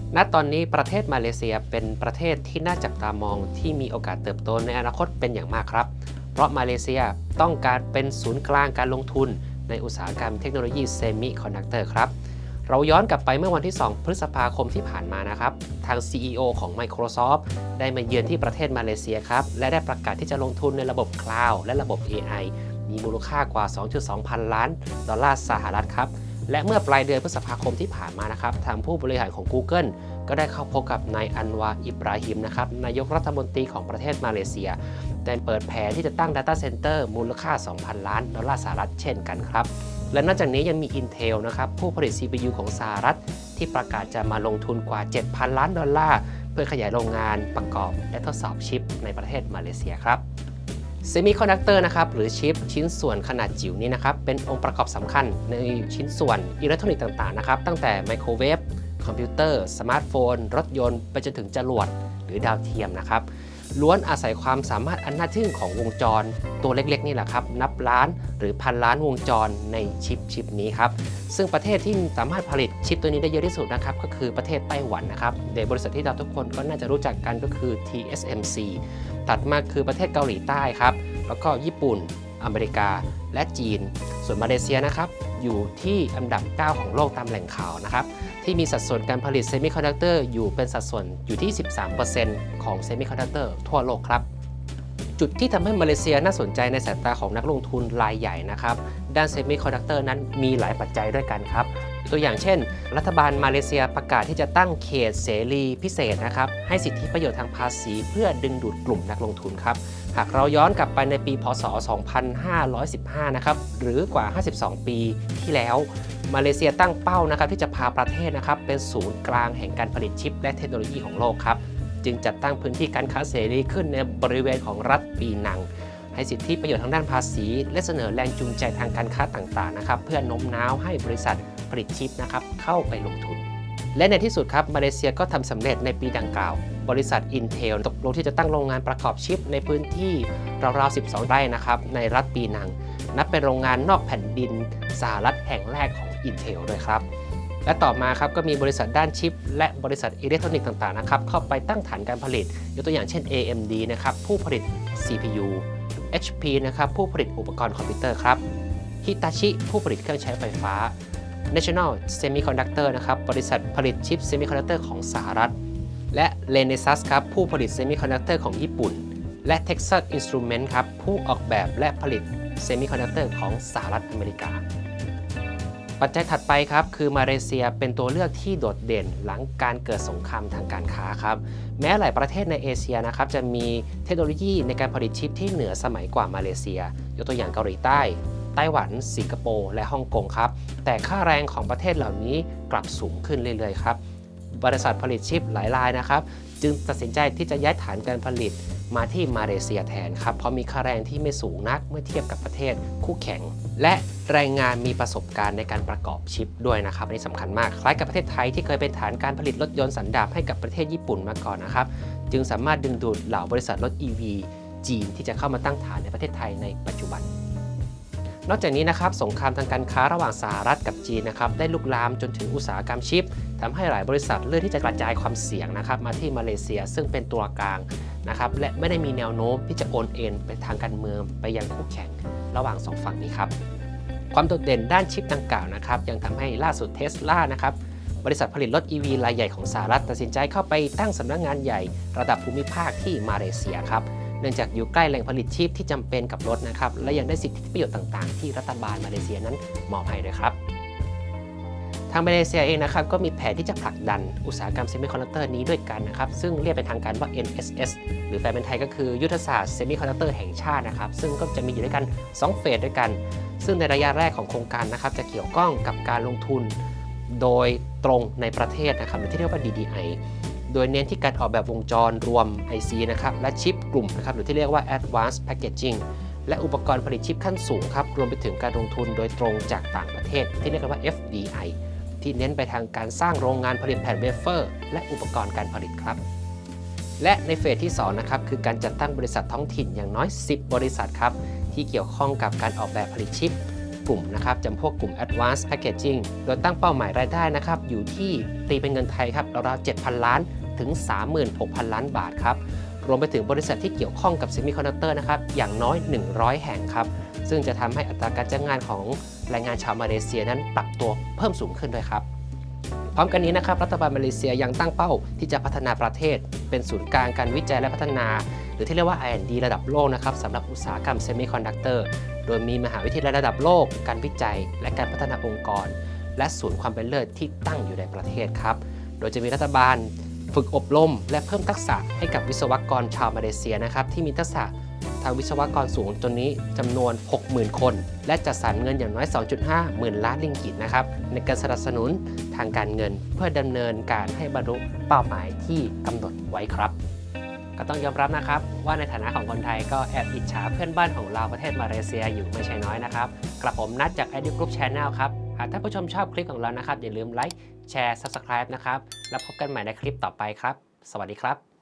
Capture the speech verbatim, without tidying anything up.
ณตอนนี้ประเทศมาเลเซียเป็นประเทศที่น่าจับตามองที่มีโอกาสเติบโตในอนาคตเป็นอย่างมากครับเพราะมาเลเซียต้องการเป็นศูนย์กลางการลงทุนในอุตสาหกรรมเทคโนโลยีเซมิคอนดักเตอร์ครับเราย้อนกลับไปเมื่อวันที่สองพฤษภาคมที่ผ่านมานะครับทาง ซี อี โอ ของ Microsoft ได้มาเยือนที่ประเทศมาเลเซียครับและได้ประกาศที่จะลงทุนในระบบคลาวด์และระบบ เอ ไอ มีมูลค่ากว่า สองจุดสอง พันล้านดอลลาร์สหรัฐครับและเมื่อปลายเดือนพฤษภาคมที่ผ่านมานะครับทางผู้บริหารของ Google ก็ได้เข้าพบกับนายอันวาอิบราฮิมนะครับนายกรัฐมนตรีของประเทศมาเลเซียได้เปิดแผนที่จะตั้ง Data Center มูลค่า สองพัน ล้านดอลลาร์สหรัฐเช่นกันครับและนอกจากนี้ยังมี Intel นะครับผู้ผลิต ซี พี ยู ของสหรัฐที่ประกาศจะมาลงทุนกว่า เจ็ดพัน ล้านดอลลาร์เพื่อขยายโรงงานประกอบและทดสอบชิปในประเทศมาเลเซียครับเซมิคอนดักเตอร์นะครับหรือชิปชิ้นส่วนขนาดจิ๋วนี้นะครับเป็นองค์ประกอบสำคัญในชิ้นส่วนอิเล็กทรอนิกส์ต่างๆนะครับตั้งแต่ไมโครเวฟคอมพิวเตอร์สมาร์ทโฟนรถยนต์ไปจนถึงจรวดหรือดาวเทียมนะครับล้วนอาศัยความสามารถอันน่าทึ่งของวงจรตัวเล็กๆนี่แหละครับนับล้านหรือพันล้านวงจรในชิปชิปนี้ครับซึ่งประเทศที่สามารถผลิตชิปตัวนี้ได้เยอะที่สุดนะครับก็คือประเทศไต้หวันนะครับโดยบริษัทที่เราทุกคนก็น่าจะรู้จักกันก็คือ ที เอส เอ็ม ซี ถัดมาคือประเทศเกาหลีใต้ครับแล้วก็ญี่ปุ่นอเมริกาและจีนส่วนมาเลเซียนะครับอยู่ที่อันดับเก้าของโลกตามแหล่งข่าวนะครับที่มีสัดส่วนการผลิตเซมิคอนดักเตอร์อยู่เป็นสัดส่วนอยู่ที่ สิบสามเปอร์เซ็นต์ ของเซมิคอนดักเตอร์ทั่วโลกครับจุดที่ทำให้มาเลเซียน่าสนใจในสายตาของนักลงทุนรายใหญ่นะครับด้านเซมิคอนดักเตอร์นั้นมีหลายปัจจัยด้วยกันครับตัวอย่างเช่นรัฐบาลมาเลเซียประกาศที่จะตั้งเขตเสรีพิเศษนะครับให้สิทธิประโยชน์ทางภาษีเพื่อดึงดูดกลุ่มนักลงทุนครับหากเราย้อนกลับไปในปีพ.ศ. สองพันห้าร้อยสิบห้านะครับหรือกว่าห้าสิบสองปีที่แล้วมาเลเซียตั้งเป้านะครับที่จะพาประเทศนะครับเป็นศูนย์กลางแห่งการผลิตชิปและเทคโนโลยีของโลกครับจึงจัดตั้งพื้นที่การค้าเสรีขึ้นในบริเวณของรัฐปีนังให้สิทธิประโยชน์ทางด้านภาษีและเสนอแรงจูงใจทางการค้าต่างๆนะครับเพื่อโน้มน้าวให้บริษัทผลิตชิปนะครับเข้าไปลงทุนและในที่สุดครับมาเลเซียก็ทำสำเร็จในปีดังกล่าวบริษัท Intel ตกลงที่จะตั้งโรงงานประกอบชิปในพื้นที่ราวๆสิบสองไร่นะครับในรัฐปีนังนับเป็นโรงงานนอกแผ่นดินสหรัฐแห่งแรกของ Intel ด้วยครับและต่อมาครับก็มีบริษัทด้านชิปและบริษัทอิเล็กทรอนิกส์ต่างๆนะครับเข้าไปตั้งฐานการผลิตยกตัวอย่างเช่น เอ เอ็ม ดี นะครับผู้ผลิต ซี พี ยู เอช พี นะครับผู้ผลิตอุปกรณ์คอมพิวเตอร์ครับฮิตาชิผู้ผลิตเครื่องใช้ไฟฟ้า National Semiconductor นะครับบริษัทผลิตชิปเซมิคอนดักเตอร์ของสหรัฐและ Renesas ครับผู้ผลิตเซมิคอนดักเตอร์ของญี่ปุ่นและ Texas Instruments ครับผู้ออกแบบและผลิตเซมิคอนดักเตอร์ของสหรัฐอเมริกาปัจจัยถัดไปครับคือมาเลเซียเป็นตัวเลือกที่โดดเด่นหลังการเกิดสงครามทางการค้าครับแม้หลายประเทศในเอเชียนะครับจะมีเทคโนโลยีในการผลิตชิปที่เหนือสมัยกว่ามาเลเซียยกตัวอย่างเกาหลีใต้ไต้หวันสิงคโปร์และฮ่องกงครับแต่ค่าแรงของประเทศเหล่านี้กลับสูงขึ้นเรื่อยๆครับบริษัทผลิตชิปหลายรายนะครับจึงตัดสินใจที่จะย้ายฐานการผลิตมาที่มาเลเซียแทนครับเพราะมีค่าแรงที่ไม่สูงนักเมื่อเทียบกับประเทศคู่แข่งและแรงงานมีประสบการณ์ในการประกอบชิปด้วยนะครับอันนี้สำคัญมากคล้ายกับประเทศไทยที่เคยเป็นฐานการผลิตรถยนต์สันดาปให้กับประเทศญี่ปุ่นมาก่อนนะครับจึงสามารถดึงดูดเหล่าบริษัทรถ อี วี จีนที่จะเข้ามาตั้งฐานในประเทศไทยในปัจจุบันนอกจากนี้นะครับสงครามทางการค้าระหว่างสหรัฐกับจีนนะครับได้ลุกลามจนถึงอุตสาหกรรมชิปทำให้หลายบริษัทเลือกที่จะกระจายความเสี่ยงนะครับมาที่มาเลเซียซึ่งเป็นตัวกลางนะครับและไม่ได้มีแนวโน้มที่จะโอนเอ็นไปทางการเมืองไปยังคู่แข่งระหว่างสองฝั่งนี้ครับความโดดเด่นด้านชิปดังกล่าวนะครับยังทำให้ล่าสุด Tesla นะครับบริษัทผลิตรถ อี วี รายใหญ่ของสหรัฐตัดสินใจเข้าไปตั้งสำนักงานใหญ่ระดับภูมิภาคที่มาเลเซียครับเนื่องจากอยู่ใกล้แหล่งผลิตชิปที่จำเป็นกับรถนะครับและยังได้สิทธิประโยชน์ต่างๆที่รัฐบาลมาเลเซียนั้นมอบให้ด้วยครับทางมาเลเซียเองนะครับก็มีแผนที่จะผลักดันอุตสาหกรรมเซมิคอนดักเตอร์นี้ด้วยกันนะครับซึ่งเรียกเป็นทางการว่า เอ็น เอส เอส หรือแปลเป็นไทยก็คือยุทธศาสตร์เซมิคอนดักเตอร์แห่งชาตินะครับซึ่งก็จะมีอยู่ด้วยกันสองเฟสด้วยกันซึ่งในระยะแรกของโครงการนะครับจะเกี่ยวข้องกับการลงทุนโดยตรงในประเทศนะครับหรือที่เรียกว่า ดี ดี ไอ โดยเน้นที่การออกแบบวงจรรวม ไอ ซี นะครับและชิปกลุ่มนะครับหรือที่เรียกว่า Advanced Packaging และอุปกรณ์ผลิตชิปขั้นสูงครับรวมไปถึงการลงทุนโดยตรงจากต่างประเทศที่เรียกว่า เอฟ ดี ไอ ที่เน้นไปทางการสร้างโรงงานผลิตแผ่นเวเฟอร์และอุปกรณ์การผลิตครับและในเฟสที่สองนะครับคือการจัดตั้งบริษัทท้องถิ่นอย่างน้อยสิบบริษัทครับที่เกี่ยวข้องกับการออกแบบผลิตชิปกลุ่มนะครับจำพวกกลุ่ม Advanced Packaging โดยตั้งเป้าหมายรายได้นะครับอยู่ที่ตีเป็นเงินไทยครับราวๆ เจ็ดพัน ล้านถึง สามหมื่นหกพัน ล้านบาทครับรวมไปถึงบริษัทที่เกี่ยวข้องกับ Semiconductor นะครับอย่างน้อย หนึ่งร้อย แห่งครับซึ่งจะทำให้อัตราการจ้างงานของแรงงานชาวมาเลเซียนั้นปรับตัวเพิ่มสูงขึ้นด้วยครับพร้อมกันนี้นะครับรัฐบาลมาเลเซียยังตั้งเป้าที่จะพัฒนาประเทศเป็นศูนย์กลางการวิจัยและพัฒนาหรือที่เรียกว่า ไอ แอนด์ ดี ระดับโลกนะครับสำหรับอุตสาหกรรมเซมิคอนดักเตอร์โดยมีมหาวิทยาลัยระดับโลกการวิจัยและการพัฒนาองค์กรและศูนย์ความเป็นเลิศที่ตั้งอยู่ในประเทศครับโดยจะมีรัฐบาลฝึกอบรมและเพิ่มทักษะให้กับวิศวกรชาวมาเลเซียนะครับที่มีทักษะทางวิศวกรสูงจนนี้จำนวน หกหมื่น คนและจัดสรรเงินอย่างน้อย สองจุดห้า หมื่นล้านริงกิตนะครับในการสนับสนุนทางการเงินเพื่อดำเนินการให้บรรลุเป้าหมายที่กำหนดไว้ครับก็ต้องยอมรับนะครับว่าในฐานะของคนไทยก็แอบอิจฉาเพื่อนบ้านของเราประเทศมาเลเซียอยู่ไม่ใช่น้อยนะครับกระผมนัดจาก Edu Group Channel ครับหากท่านผู้ชมชอบคลิปของเรานะครับอย่าลืมไลค์แชร์ Subscribe นะครับแล้วพบกันใหม่ในคลิปต่อไปครับสวัสดีครับ